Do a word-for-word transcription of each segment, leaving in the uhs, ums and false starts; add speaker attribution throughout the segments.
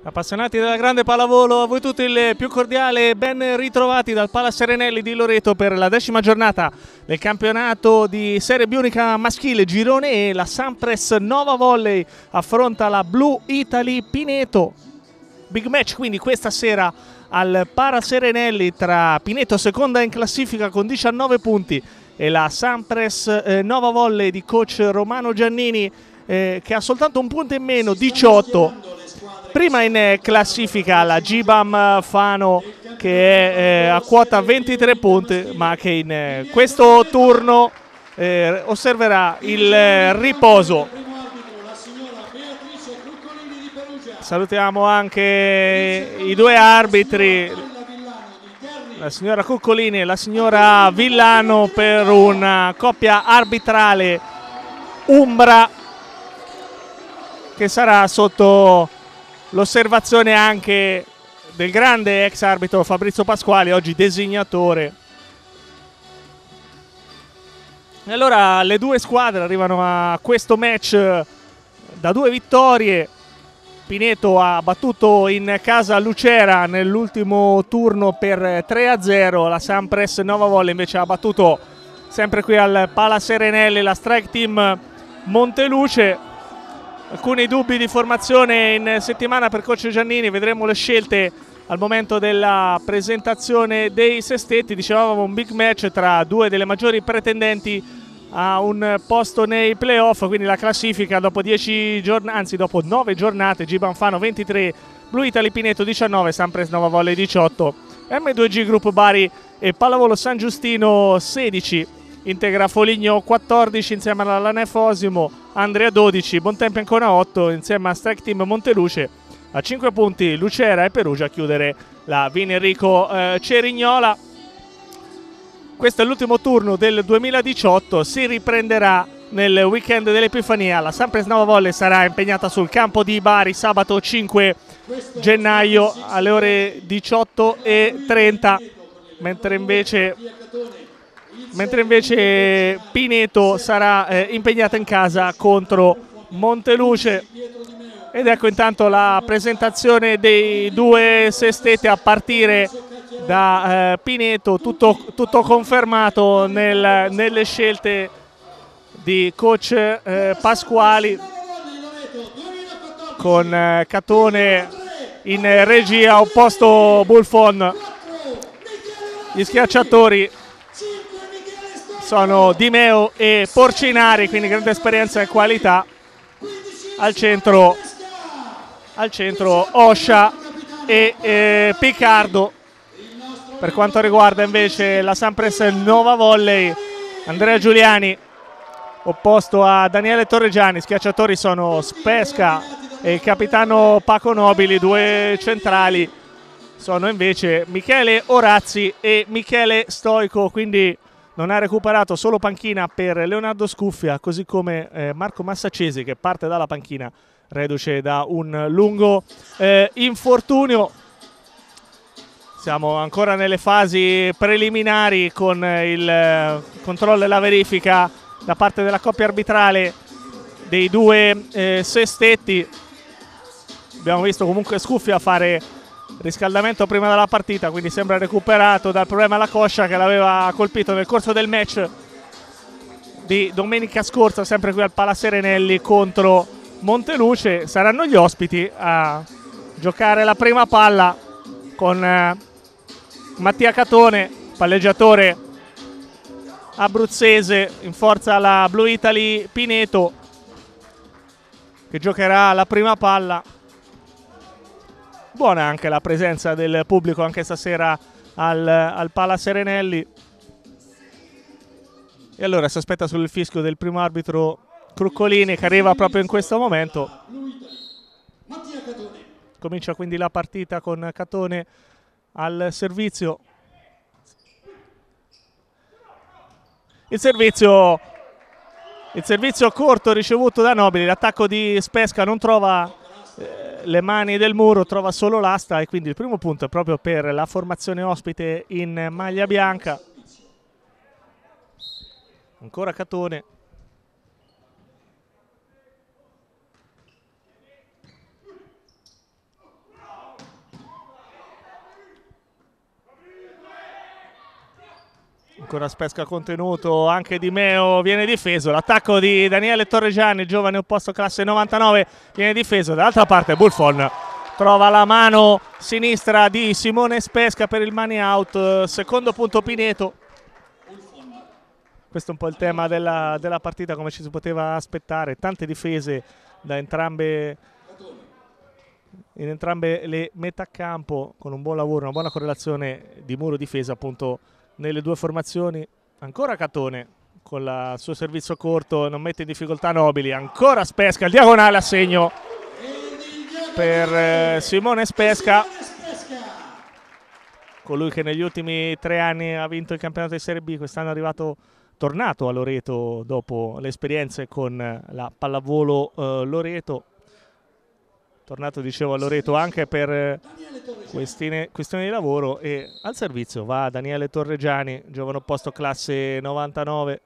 Speaker 1: Appassionati della grande pallavolo, a voi tutti il più cordiale e ben ritrovati dal Pala Serenelli di Loreto per la decima giornata del campionato di Serie B Unica maschile girone E. La Sampres Nova Volley affronta la Blue Italy Pineto. Big match quindi questa sera al Pala Serenelli tra Pineto, seconda in classifica con diciannove punti, e la Sampres eh, Nova Volley di coach Romano Giannini eh, che ha soltanto un punto in meno, diciotto. Prima in classifica la Gibam Fano che è eh, a quota ventitré punti, ma che in eh, questo turno eh, osserverà il eh, riposo. Salutiamo anche i due arbitri, la signora Cuccolini e la signora Villano, per una coppia arbitrale umbra che sarà sotto l'osservazione anche del grande ex arbitro Fabrizio Pasquali, oggi designatore. E allora le due squadre arrivano a questo match da due vittorie. Pineto ha battuto in casa Lucera nell'ultimo turno per tre a zero, la Sampres Nova Volley invece ha battuto sempre qui al Pala Serenelli la Strike Team Monteluce. Alcuni dubbi di formazione in settimana per coach Giannini, vedremo le scelte al momento della presentazione dei sestetti. Dicevamo un big match tra due delle maggiori pretendenti a un posto nei playoff, quindi la classifica dopo dieci giornate, anzi dopo nove giornate: Gibam Fano ventitré, Blue Italy Pineto diciannove, Sampres Nova Volley diciotto, M due G Group Bari e Pallavolo San Giustino sedici, Integra Foligno quattordici insieme alla Lanef Osimo, Andrea dodici, Bontempo Ancona otto insieme a Strike Team Monteluce. A cinque punti Lucera e Perugia a chiudere la Vin Enrico eh, Cerignola. Questo è l'ultimo turno del duemiladiciotto, si riprenderà nel weekend dell'Epifania. La Sampres Nova Volley sarà impegnata sul campo di Bari sabato cinque gennaio alle ore diciotto e trenta, mentre invece mentre invece Pineto sarà eh, impegnata in casa contro Monteluce. Ed ecco intanto la presentazione dei due sestetti a partire da eh, Pineto, tutto, tutto confermato nel, nelle scelte di coach eh, Pasquali, con eh, Catone in regia, opposto Buffon. Gli schiacciatori sono Di Meo e Porcinari, quindi grande esperienza e qualità. Al centro, al centro Oscia e eh, Piccardo. Per quanto riguarda invece la Sampres Nova Volley, Andrea Giuliani opposto a Daniele Torregiani. Schiacciatori sono Spesca e il capitano Paco Nobili. Due centrali sono invece Michele Orazzi e Michele Stoico, quindi non ha recuperato, solo panchina per Leonardo Scuffia, così come eh, Marco Massacesi, che parte dalla panchina reduce da un lungo eh, infortunio. Siamo ancora nelle fasi preliminari con il eh, controllo e la verifica da parte della coppia arbitrale dei due eh, sestetti. Abbiamo visto comunque Scuffia fare riscaldamento prima della partita, quindi sembra recuperato dal problema alla coscia che l'aveva colpito nel corso del match di domenica scorsa, sempre qui al Pala Serenelli contro Monteluce. Saranno gli ospiti a giocare la prima palla con eh, Mattia Catone, palleggiatore abruzzese, in forza alla Blue Italy Pineto, che giocherà la prima palla. Buona anche la presenza del pubblico anche stasera al, al Pala Serenelli. E allora si aspetta sul fischio del primo arbitro Cruccolini, che arriva proprio in questo momento. Comincia quindi la partita con Catone al servizio. Il servizio, il servizio corto ricevuto da Nobili. L'attacco di Spesca non trova eh, le mani del muro, trova solo l'asta, e quindi il primo punto è proprio per la formazione ospite in maglia bianca. Ancora Catone. Ancora Spesca contenuto, anche Di Meo viene difeso. L'attacco di Daniele Torregiani, giovane opposto classe novantanove, viene difeso. Dall'altra parte Buffon trova la mano sinistra di Simone Spesca per il money out. Secondo punto Pineto. Questo è un po' il tema della, della partita, come ci si poteva aspettare. Tante difese da entrambe, in entrambe le metà campo, con un buon lavoro, una buona correlazione di muro-difesa appunto nelle due formazioni. Ancora Catone con il suo servizio corto, non mette in difficoltà Nobili. Ancora Spesca, il diagonale a segno per eh, Simone Spesca, colui che negli ultimi tre anni ha vinto il campionato di Serie B. Quest'anno è arrivato, tornato a Loreto dopo le esperienze con la pallavolo eh, Loreto. Tornato, dicevo, a Loreto anche per eh, questioni, questioni di lavoro, e al servizio va Daniele Torregiani, giovane opposto classe novantanove.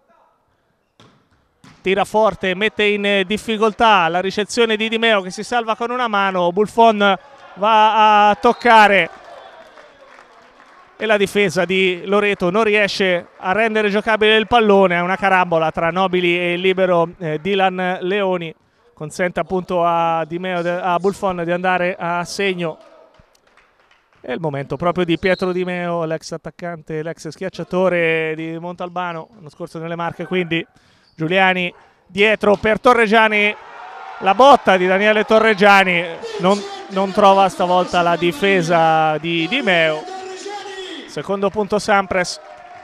Speaker 1: Tira forte, mette in difficoltà la ricezione di Di Meo che si salva con una mano. Buffon va a toccare e la difesa di Loreto non riesce a rendere giocabile il pallone. È una carambola tra Nobili e il libero eh, Dylan Leoni. Consente appunto a, Di Meo, a Buffon di andare a segno. È il momento proprio di Pietro Di Meo, l'ex attaccante, l'ex schiacciatore di Montalbano, l'anno scorso nelle Marche. Quindi Giuliani dietro per Torregiani, la botta di Daniele Torregiani non, non trova stavolta la difesa di Di Meo. Secondo punto Sampres.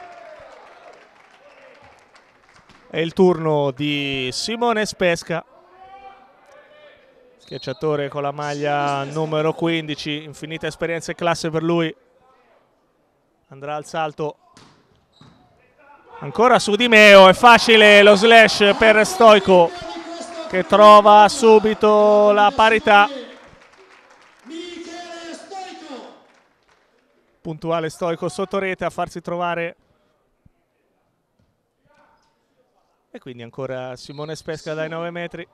Speaker 1: È il turno di Simone Spesca, schiacciatore con la maglia numero quindici, infinita esperienza e classe per lui. Andrà al salto. Ancora su Di Meo, è facile lo slash per Stoico che trova subito la parità. Puntuale Stoico sotto rete a farsi trovare. E quindi ancora Simone Spesca dai nove metri.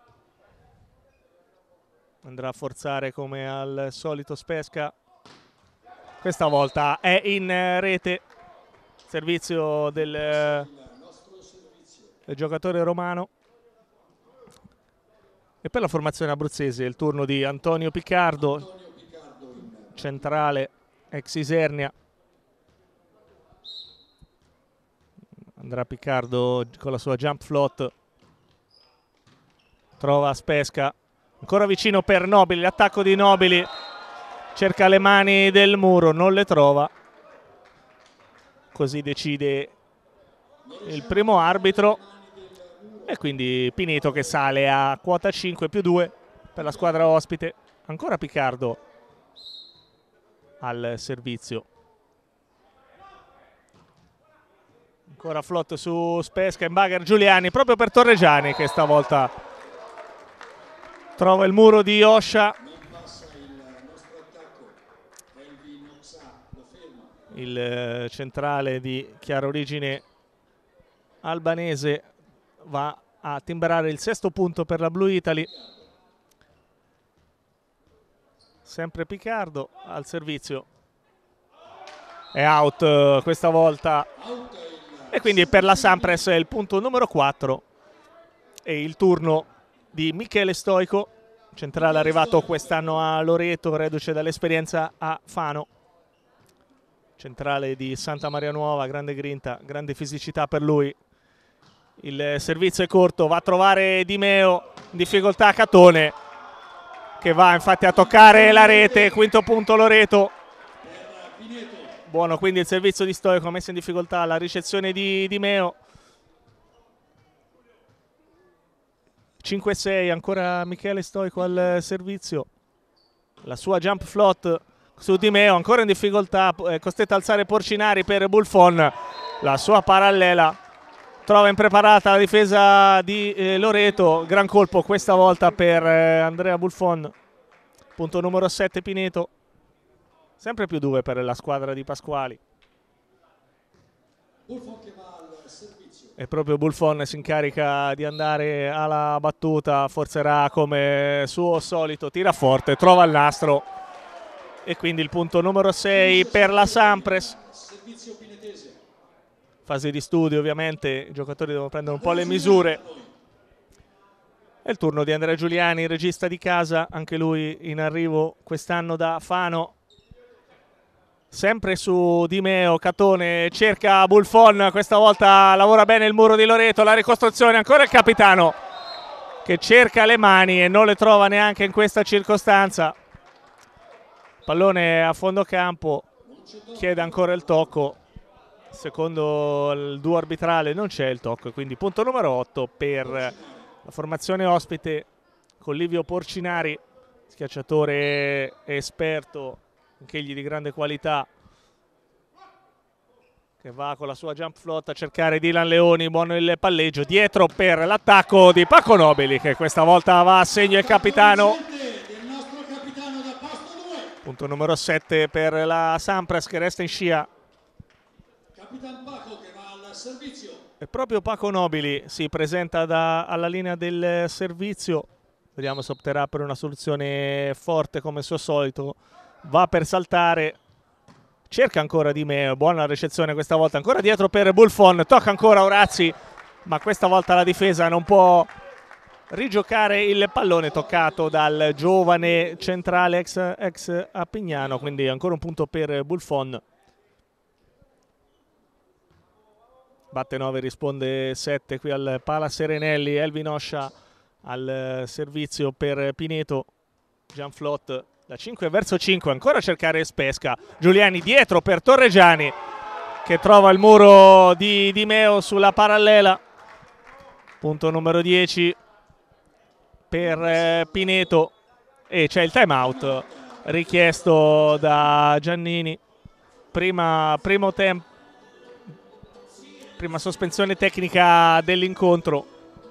Speaker 1: Andrà a forzare come al solito Spesca. Questa volta è in rete. Servizio del, del giocatore romano. E per la formazione abruzzese il turno di Antonio Piccardo, centrale, ex Isernia. Andrà Piccardo con la sua jump float. Trova Spesca. Ancora vicino per Nobili, l'attacco di Nobili. Cerca le mani del muro, non le trova. Così decide il primo arbitro. E quindi Pineto che sale a quota cinque più due per la squadra ospite. Ancora Piccardo al servizio. Ancora float su Spesca, in bagger Giuliani proprio per Torregiani che stavolta trova il muro di Oscia. Il centrale di chiara origine albanese va a timbrare il sesto punto per la Blue Italy. Sempre Piccardo al servizio. È out questa volta. E quindi per la Sampres è il punto numero quattro. E il turno di Michele Stoico, centrale arrivato quest'anno a Loreto, reduce dall'esperienza a Fano. Centrale di Santa Maria Nuova, grande grinta, grande fisicità per lui. Il servizio è corto, va a trovare Di Meo, in difficoltà Catone, che va infatti a toccare la rete. Quinto punto Loreto. Buono quindi il servizio di Stoico, messo in difficoltà la ricezione di Di Meo. cinque sei, ancora Michele Stoico al servizio. La sua jump float su Di Meo, ancora in difficoltà, è costretto a alzare Porcinari per Buffon. La sua parallela trova impreparata la difesa di eh, Loreto. Gran colpo questa volta per eh, Andrea Buffon. Punto numero sette Pineto. Sempre più due per la squadra di Pasquali. E proprio Buffon si incarica di andare alla battuta. Forzerà come suo solito, tira forte, trova il nastro. E quindi il punto numero sei per la Sampres. fase di studio ovviamente, i giocatori devono prendere un po' le misure. È il turno di Andrea Giuliani, regista di casa, anche lui in arrivo quest'anno da Fano. Sempre su Di Meo, Catone cerca Buffon, questa volta lavora bene il muro di Loreto, la ricostruzione, ancora il capitano che cerca le mani e non le trova neanche in questa circostanza. Pallone a fondo campo, chiede ancora il tocco, secondo il duo arbitrale non c'è il tocco, quindi punto numero otto per la formazione ospite con Livio Porcinari, schiacciatore esperto, anch'egli di grande qualità, che va con la sua jump float a cercare Dylan Leoni. Buono il palleggio dietro per l'attacco di Paco Nobili, che questa volta va a segno il capitano. Punto numero sette per la Sampras, che resta in scia.
Speaker 2: Capitan Paco che va al servizio.
Speaker 1: E proprio Paco Nobili si presenta da, alla linea del servizio. Vediamo se opterà per una soluzione forte come il suo solito. Va per saltare, cerca ancora Di Meo, buona ricezione questa volta, ancora dietro per Buffon, tocca ancora Orazzi, ma questa volta la difesa non può rigiocare il pallone toccato dal giovane centrale ex, ex Appignano, quindi ancora un punto per Buffon. Batte nove, risponde sette qui al Pala Serenelli. Elvin Oscia al servizio per Pineto. Gianflot da cinque verso cinque, ancora a cercare Spesca. Giuliani dietro per Torregiani, che trova il muro di Di Meo sulla parallela. Punto numero dieci per eh, Pineto, e c'è il time out richiesto da Giannini. Prima, primo tempo, prima sospensione tecnica dell'incontro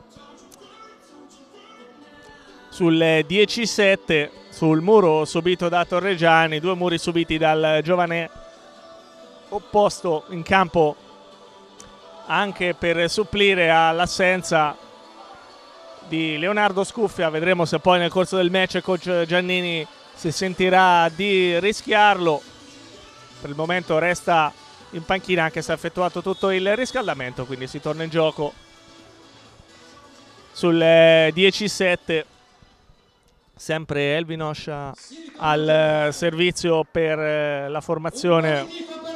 Speaker 1: sul dieci sette, sul muro subito da Torregiani, due muri subiti dal giovane opposto in campo anche per supplire all'assenza di Leonardo Scuffia. Vedremo se poi nel corso del match il coach Giannini si sentirà di rischiarlo. Per il momento resta in panchina, anche se ha effettuato tutto il riscaldamento, quindi si torna in gioco sul dieci sette. Sempre Elvin Oscia al servizio per la formazione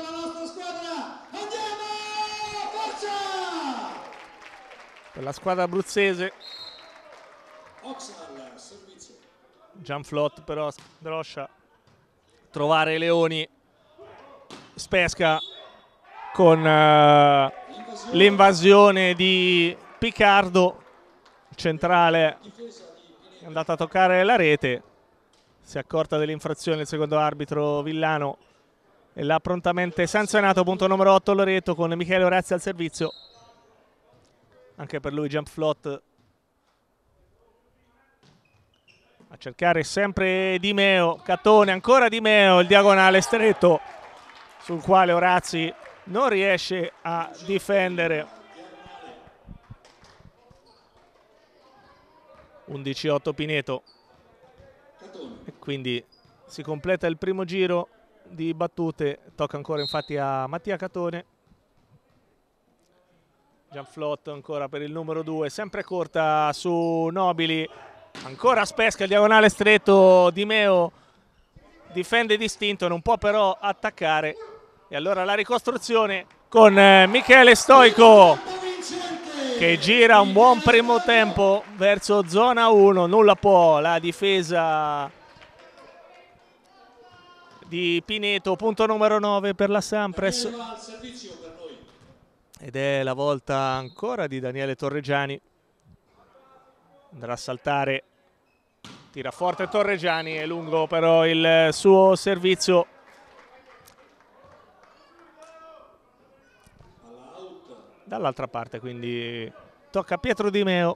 Speaker 1: per la squadra abruzzese. Gianflot però Droscia trovare i Leoni. Spesca con uh, l'invasione di Piccardo, centrale è andato a toccare la rete, si è accorta dell'infrazione il secondo arbitro Villano e l'ha prontamente sanzionato. Punto numero otto Loreto con Michele Orazzi al servizio, anche per lui Gianflot a cercare sempre Di Meo. Catone, ancora Di Meo, il diagonale stretto sul quale Orazzi non riesce a difendere. undici otto Pineto, e quindi si completa il primo giro di battute. Tocca ancora infatti a Mattia Catone. Gianflot ancora per il numero due, sempre corta su Nobili, ancora Spesca, il diagonale stretto. Di Meo difende distinto, non può però attaccare, e allora la ricostruzione con Michele Stoico, che gira un buon primo tempo verso zona uno. Nulla può la difesa di Pineto. Punto numero nove per la Sampras, ed è la volta ancora di Daniele Torregiani. Andrà a saltare, tira forte Torregiani, è lungo però il suo servizio. Dall'altra parte quindi tocca a Pietro Di Meo.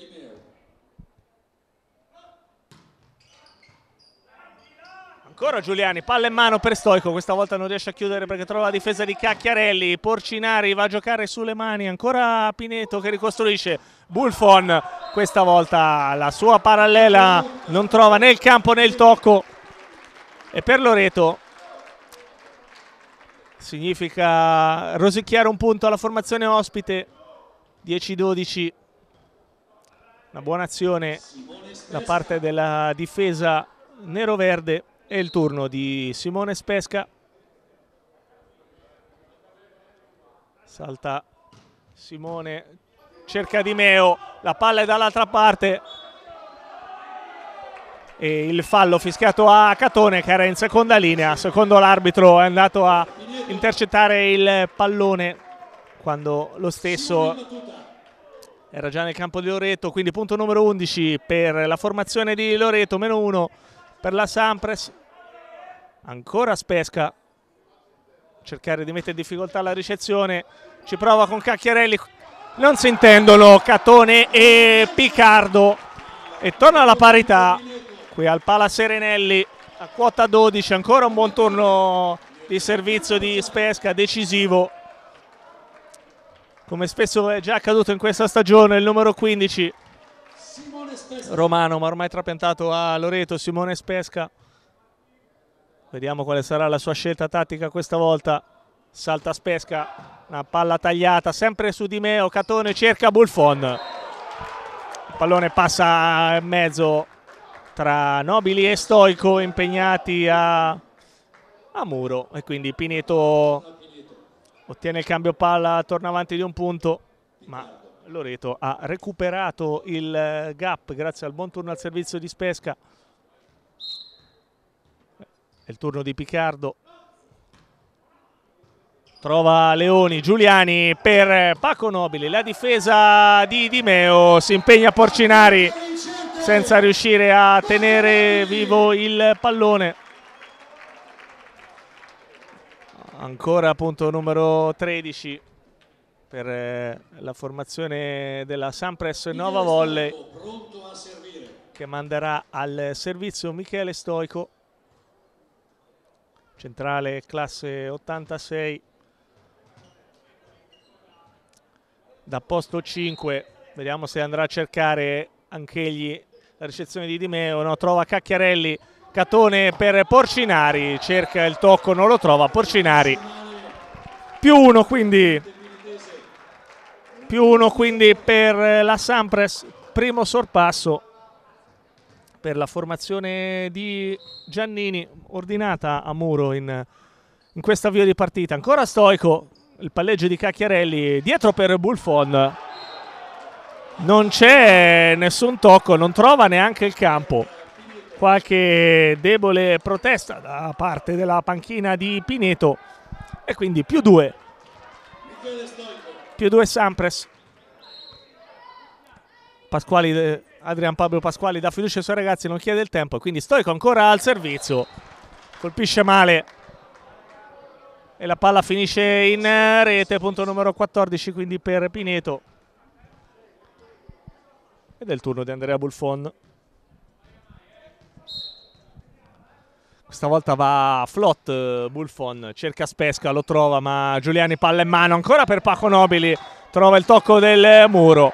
Speaker 1: Ancora Giuliani, palla in mano per Stoico, questa volta non riesce a chiudere perché trova la difesa di Cacchiarelli. Porcinari va a giocare sulle mani, ancora Pineto che ricostruisce. Buffon questa volta la sua parallela non trova né il campo né il tocco, e per Loreto significa rosicchiare un punto alla formazione ospite. Dieci dodici, una buona azione da parte della difesa nero-verde. È il turno di Simone Spesca. Salta Simone, cerca Di Meo, la palla è dall'altra parte e il fallo fischiato a Catone, che era in seconda linea. Secondo l'arbitro è andato a intercettare il pallone quando lo stesso era già nel campo di Loreto, quindi punto numero undici per la formazione di Loreto, meno uno per la Sampres. Ancora Spesca, cercare di mettere in difficoltà la ricezione, ci prova con Cacchiarelli, non si intendono Catone e Picardo e torna alla parità qui al Pala Serenelli a quota dodici. Ancora un buon turno di servizio di Spesca, decisivo come spesso è già accaduto in questa stagione. Il numero quindici romano, ma ormai trapiantato a Loreto, Simone Spesca. Vediamo quale sarà la sua scelta tattica questa volta. Salta Spesca, una palla tagliata sempre su Di Meo. Catone cerca Buffon, il pallone passa in mezzo tra Nobili e Stoico, impegnati a, a muro, e quindi Pineto ottiene il cambio palla, torna avanti di un punto, ma Loreto ha recuperato il gap grazie al buon turno al servizio di Spesca. È il turno di Picardo, trova Leoni, Giuliani per Paco Nobili, la difesa di Di Meo, si impegna Porcinari senza riuscire a tenere vivo il pallone. Ancora punto numero tredici per la formazione della Sampres Nova Volley, che manderà al servizio Michele Stoico, centrale classe ottantasei, da posto cinque. Vediamo se andrà a cercare anch'egli la ricezione di Di Meo. No, trova Cacchiarelli, Catone per Porcinari, cerca il tocco, non lo trova. Porcinari più uno, quindi più uno quindi per la Sampres, primo sorpasso per la formazione di Giannini, ordinata a muro in, in questo avvio di partita. Ancora Stoico, il palleggio di Cacchiarelli, dietro per Buffon, non c'è nessun tocco, non trova neanche il campo. Qualche debole protesta da parte della panchina di Pineto e quindi più due, più due Sampres. Pasquali, Adrian Pablo Pasquali dà fiducia ai suoi ragazzi, non chiede il tempo, quindi Stoico ancora al servizio, colpisce male e la palla finisce in rete. Punto numero quattordici quindi per Pineto, ed è il turno di Andrea Buffon. Questa volta va flot Buffon, cerca Spesca, lo trova, ma Giuliani palla in mano ancora per Paco Nobili, trova il tocco del muro.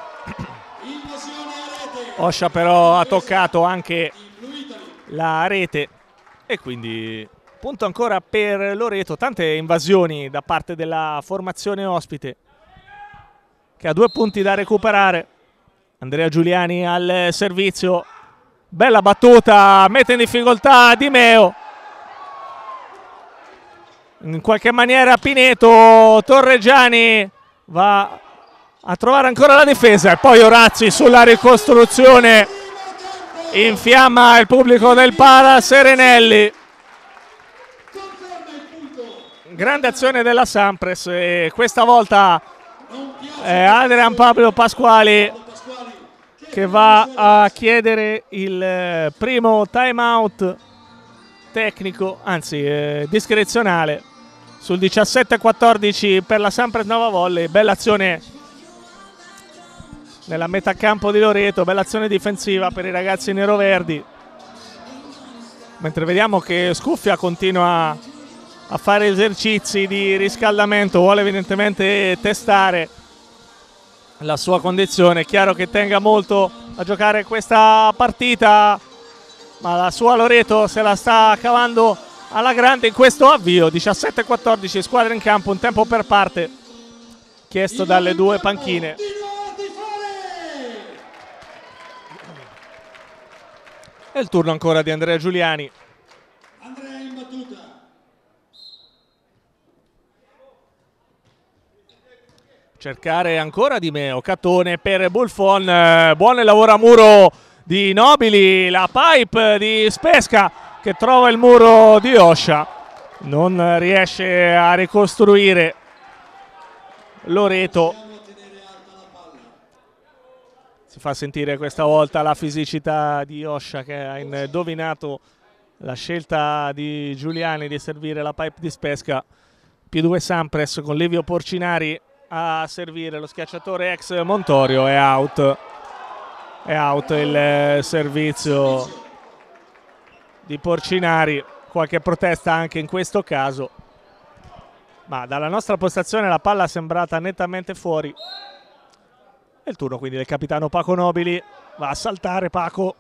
Speaker 1: Oscia però ha toccato anche la rete e quindi punto ancora per Loreto. Tante invasioni da parte della formazione ospite, che ha due punti da recuperare. Andrea Giuliani al servizio, bella battuta, mette in difficoltà Di Meo, in qualche maniera Pineto. Torreggiani va a trovare ancora la difesa e poi Orazzi sulla ricostruzione infiamma il pubblico del Pala Serenelli. Grande azione della Sampres e questa volta è Adrian Pablo Pasquali che va a chiedere il primo time out tecnico, anzi eh, discrezionale, sul diciassette a quattordici per la Sampres Nova Volley. Bella azione nella metà campo di Loreto, bella azione difensiva per i ragazzi neroverdi, mentre vediamo che Scuffia continua a fare esercizi di riscaldamento, vuole evidentemente testare la sua condizione. È chiaro che tenga molto a giocare questa partita, ma la sua Loreto se la sta cavando alla grande in questo avvio. Diciassette quattordici squadre in campo, un tempo per parte chiesto dalle due panchine. È il turno ancora di Andrea Giuliani.
Speaker 2: Andrea in battuta.
Speaker 1: Cercare ancora Di Meo, Catone per Buffon, buon lavoro a muro di Nobili, la pipe di Spesca che trova il muro di Oscia, non riesce a ricostruire Loreto. Si fa sentire questa volta la fisicità di Oscia, che ha indovinato la scelta di Giuliani di servire la pipe di Spesca. Più due Sampres con Livio Porcinari a servire, lo schiacciatore ex Montorio. È out, è out il servizio di Porcinari, qualche protesta anche in questo caso, ma dalla nostra postazione la palla è sembrata nettamente fuori. È il turno quindi del capitano Paco Nobili, va a saltare Paco,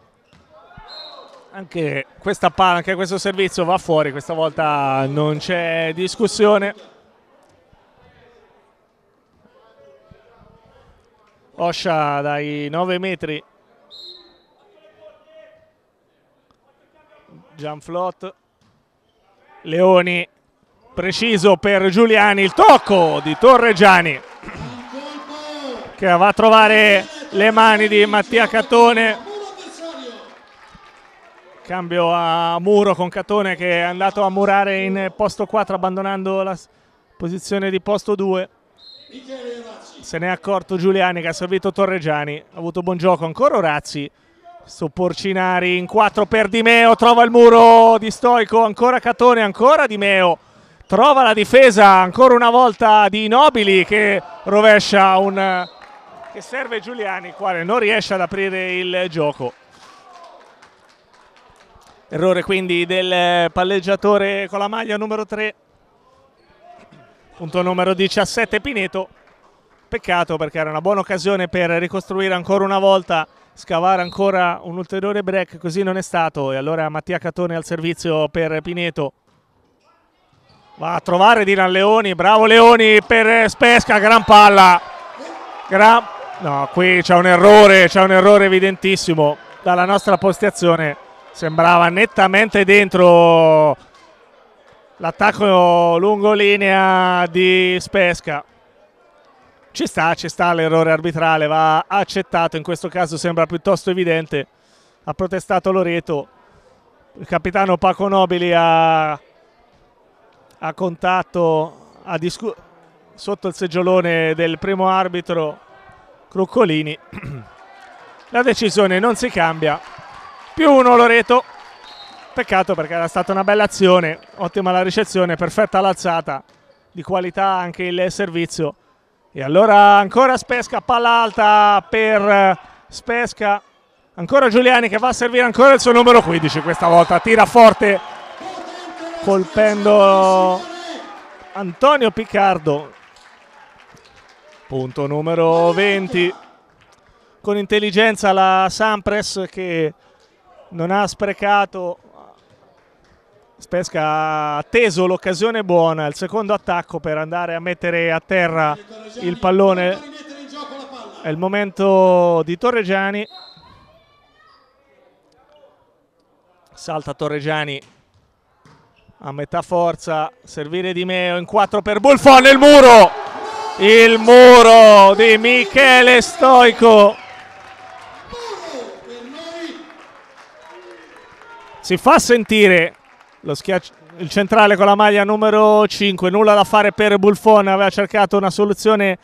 Speaker 1: anche questa palla, anche questo servizio va fuori, questa volta non c'è discussione. Oscia dai nove metri, Gianflot, Leoni, preciso per Giuliani, il tocco di Torregiani che va a trovare le mani di Mattia Catone. Cambio a muro con Catone che è andato a murare in posto quattro abbandonando la posizione di posto due. Se ne è accorto Giuliani che ha servito Torregiani, ha avuto buon gioco ancora Orazzi. Su Porcinari in quattro per Di Meo, trova il muro di Stoico, ancora Catone, ancora Di Meo, trova la difesa ancora una volta di Nobili che rovescia un... che serve Giuliani, il quale non riesce ad aprire il gioco. Errore quindi del palleggiatore con la maglia numero tre, punto numero diciassette Pineto. Peccato perché era una buona occasione per ricostruire ancora una volta, scavare ancora un ulteriore break, così non è stato. E allora Mattia Catone al servizio per Pineto, va a trovare Dylan Leoni, bravo Leoni per Spesca, gran palla, gran... no, qui c'è un errore, c'è un errore evidentissimo dalla nostra postazione, sembrava nettamente dentro l'attacco lungo linea di Spesca. Ci sta, ci sta l'errore arbitrale, va accettato, in questo caso sembra piuttosto evidente. Ha protestato Loreto, il capitano Paco Nobili ha, ha contatto ha sotto il seggiolone del primo arbitro Cruccolini. La decisione non si cambia, più uno Loreto. Peccato perché era stata una bella azione, ottima la ricezione, perfetta l'alzata, di qualità anche il servizio. E allora ancora Spesca, palla alta per Spesca, ancora Giuliani che va a servire ancora il suo numero quindici, questa volta tira forte colpendo Antonio Piccardo. Punto numero venti, con intelligenza la Sampres che non ha sprecato. Spesca ha atteso l'occasione buona, il secondo attacco per andare a mettere a terra il pallone. È il momento di Torregiani. Salta Torregiani a metà forza, servire Di Meo in quattro per Buffon, il muro! Il muro di Michele Stoico. Si fa sentire lo schiaccio, il centrale con la maglia numero cinque, nulla da fare per Buffon, aveva cercato una soluzione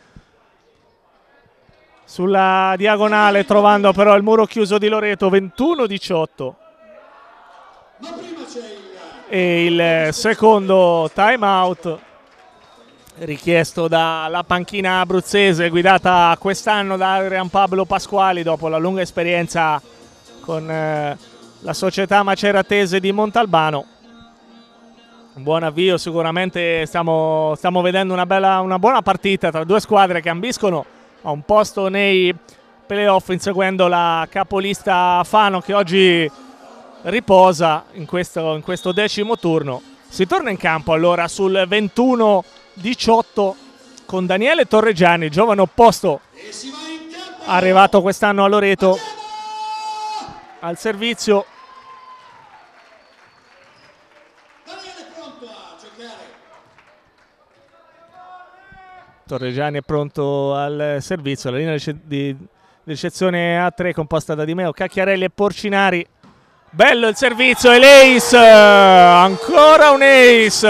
Speaker 1: sulla diagonale trovando però il muro chiuso di Loreto. Ventuno diciotto e il secondo time out richiesto dalla panchina abruzzese guidata quest'anno da Adrian Pablo Pasquali dopo la lunga esperienza con eh, la società maceratese di Montalbano. Un buon avvio, sicuramente stiamo, stiamo vedendo una, bella, una buona partita tra due squadre che ambiscono a un posto nei playoff, inseguendo la capolista Fano che oggi riposa in questo, in questo decimo turno. Si torna in campo allora sul ventuno diciotto con Daniele Torregiani, giovane opposto arrivato quest'anno a Loreto, al servizio. Torregiani è pronto al servizio, la linea di ricezione A tre composta da Di Meo, Cacchiarelli e Porcinari. Bello il servizio e l'ace, ancora un ace.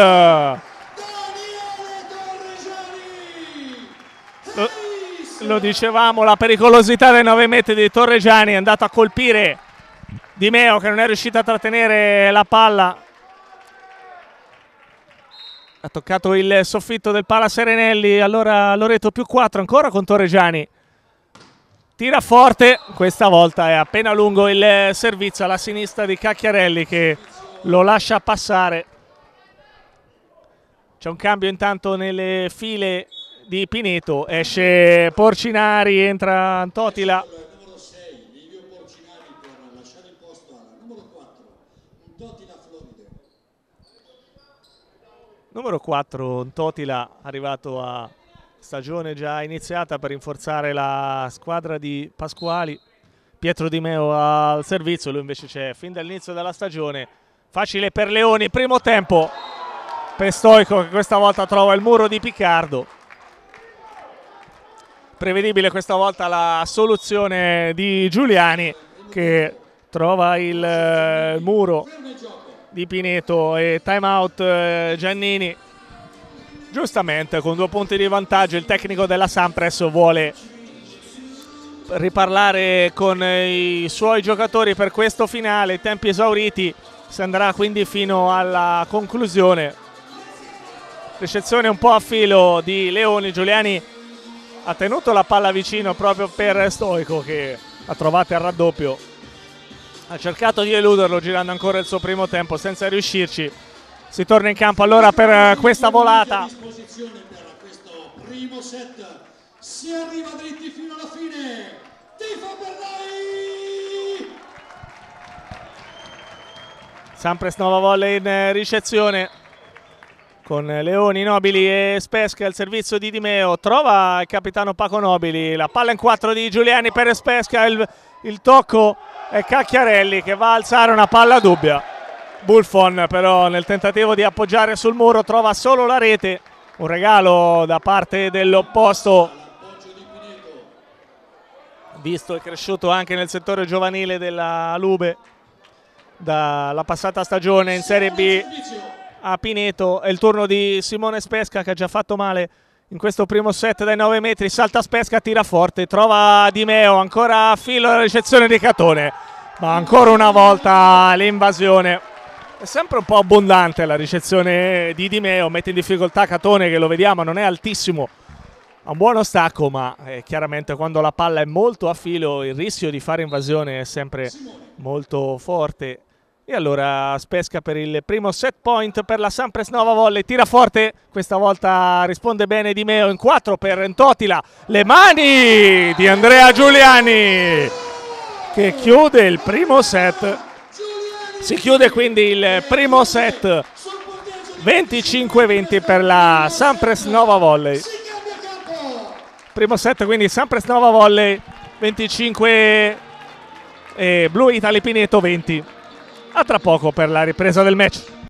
Speaker 1: Lo, lo dicevamo, la pericolosità dei nove metri di Torregiani, è andato a colpire Di Meo che non è riuscito a trattenere la palla. Ha toccato il soffitto del Pala Serenelli, allora Loreto più quattro ancora con Torregiani. Tira forte, questa volta è appena lungo il servizio alla sinistra di Cacchiarelli che lo lascia passare. C'è un cambio intanto nelle file di Pineto, esce Porcinari, entra Totila. Numero quattro, Totila, arrivato a stagione già iniziata per rinforzare la squadra di Pasquali. Pietro Di Meo al servizio, lui invece c'è fin dall'inizio della stagione. Facile per Leoni, primo tempo per Stoico che questa volta trova il muro di Piccardo. Prevedibile questa volta la soluzione di Giuliani che trova il eh, muro di Pineto e time out eh, Giannini. Giustamente con due punti di vantaggio il tecnico della Sampres vuole riparlare con i suoi giocatori per questo finale, tempi esauriti, si andrà quindi fino alla conclusione. Ricezione un po' a filo di Leoni, Giuliani ha tenuto la palla vicino proprio per Stoico che ha trovato il raddoppio, ha cercato di eluderlo girando ancora il suo primo tempo senza riuscirci. Si torna in campo allora per questa volata.
Speaker 2: Per questo primo set si arriva dritti fino alla fine. Tifo per lei!
Speaker 1: Sampres Nova Volley in ricezione con Leoni, Nobili e Spesca al servizio di Di Meo. Trova il capitano Paco Nobili, la palla in quattro di Giuliani per Spesca, il, il tocco è Cacchiarelli che va a alzare una palla dubbia. Buffon però nel tentativo di appoggiare sul muro trova solo la rete, un regalo da parte dell'opposto, visto e cresciuto anche nel settore giovanile della Lube dalla passata stagione in Serie B a Pineto. È il turno di Simone Spesca che ha già fatto male in questo primo set dai nove metri, salta Spesca, tira forte, trova Di Meo, ancora a filo la ricezione di Catone, ma ancora una volta l'invasione. È sempre un po' abbondante la ricezione di Di Meo, mette in difficoltà Catone che lo vediamo, non è altissimo, ha un buono stacco, ma eh, chiaramente quando la palla è molto a filo il rischio di fare invasione è sempre molto forte. E allora Spesca per il primo set point per la Sampres Nova Volley, tira forte, questa volta risponde bene Di Meo, in quattro per Totila, le mani di Andrea Giuliani che chiude il primo set. Si chiude quindi il primo set venticinque venti per la Sampres Nova Volley. Primo set quindi Sampres Nova Volley venticinque e Blue Italy Pineto venti. A tra poco per la ripresa del match.